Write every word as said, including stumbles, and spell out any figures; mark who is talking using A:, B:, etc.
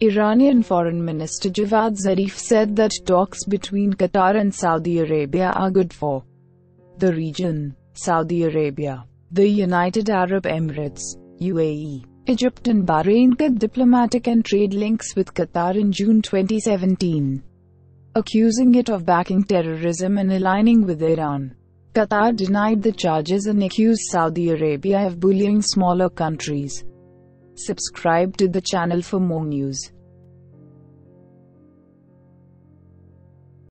A: Iranian Foreign Minister Javad Zarif said that talks between Qatar and Saudi Arabia are good for the region. Saudi Arabia, the United Arab Emirates, U A E, Egypt and Bahrain cut diplomatic and trade links with Qatar in June twenty seventeen, accusing it of backing terrorism and aligning with Iran. Qatar denied the charges and accused Saudi Arabia of bullying smaller countries. Subscribe to the channel for more news.